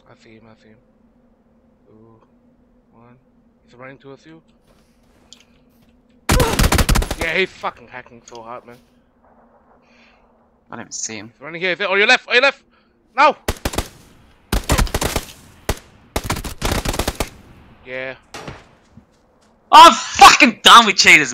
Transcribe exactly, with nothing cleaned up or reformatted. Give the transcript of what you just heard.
I see him, I see him. Two, one. He's running towards you. Yeah, he's fucking hacking so hard, man. I don't even see him. He's running here, he's there. On your left, on your left! Now! Yeah. I'm fucking done with cheaters.